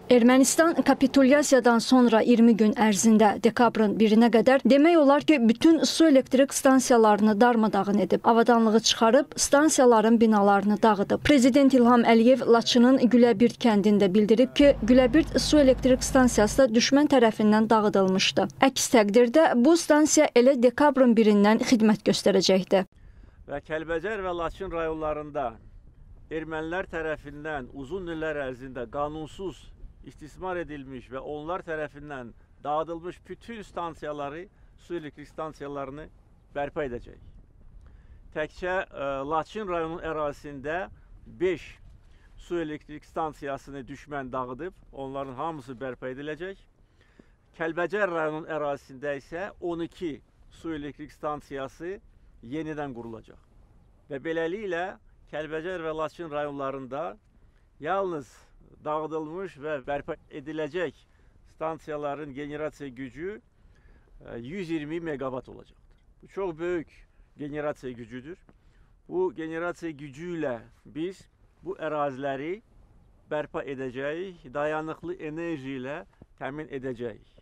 Ermənistan kapitulyasiyadan sonra 20 gün ərzində dekabrın 1-nə qədər demək olar ki, bütün su elektrik stansiyalarını darmadağın edib, avadanlığı çıxarıb, stansiyaların binalarını dağıdıb. Prezident İlham Əliyev Laçının Güləbird kəndində bildirib ki, Güləbird su elektrik stansiyası da düşmən tərəfindən dağıdılmışdı. Əks təqdirdə bu stansiya elə dekabrın 1-dən xidmət göstərəcəkdi. Və Kəlbəcər və Laçın rayonlarında ermənilər tərəfindən uzun illər ərzində qanunsuz istismar edilmiş və onlar tərəfindən dağıdılmış bütün stansiyaları, su elektrik stansiyalarını bərpa edəcək. Təkcə Laçın rayonunun ərazisində 5 su elektrik stansiyasını düşmən dağıdıb, onların hamısı bərpa ediləcək. Kəlbəcər rayonunun ərazisində isə 12 su elektrik stansiyası yenidən qurulacaq. Və beləliklə Kəlbəcər və Laçın rayonlarında yalnız dağıdılmış və bərpa ediləcək stansiyaların generasiya gücü 120 megawatt olacaqdır. Bu çox böyük generasiya gücüdür. Bu generasiya gücü ilə biz bu əraziləri bərpa edəcəyik, dayanıqlı enerji ilə təmin edəcəyik.